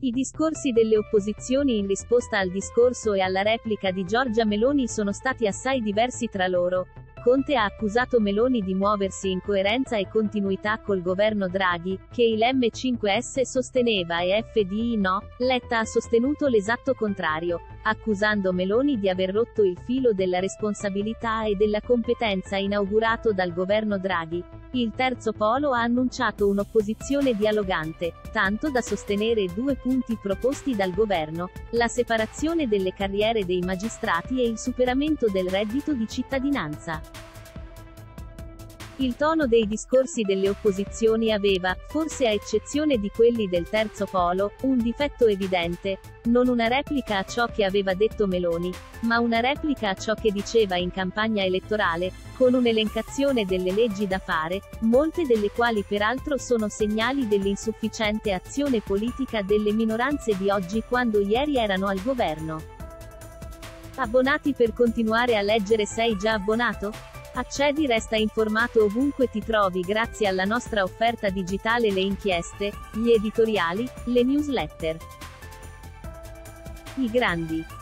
I discorsi delle opposizioni in risposta al discorso e alla replica di Giorgia Meloni sono stati assai diversi tra loro. Conte ha accusato Meloni di muoversi in coerenza e continuità col governo Draghi, che il M5S sosteneva e FDI no. Letta ha sostenuto l'esatto contrario, accusando Meloni di aver rotto il filo della responsabilità e della competenza inaugurato dal governo Draghi. Il terzo polo ha annunciato un'opposizione dialogante, tanto da sostenere due punti proposti dal governo: la separazione delle carriere dei magistrati e il superamento del reddito di cittadinanza. Il tono dei discorsi delle opposizioni aveva, forse a eccezione di quelli del terzo polo, un difetto evidente: non una replica a ciò che aveva detto Meloni, ma una replica a ciò che diceva in campagna elettorale, con un'elencazione delle leggi da fare, molte delle quali peraltro sono segnali dell'insufficiente azione politica delle minoranze di oggi quando ieri erano al governo. Abbonati per continuare a leggere. Sei già abbonato? Accedi, resta informato ovunque ti trovi grazie alla nostra offerta digitale, le inchieste, gli editoriali, le newsletter. I grandi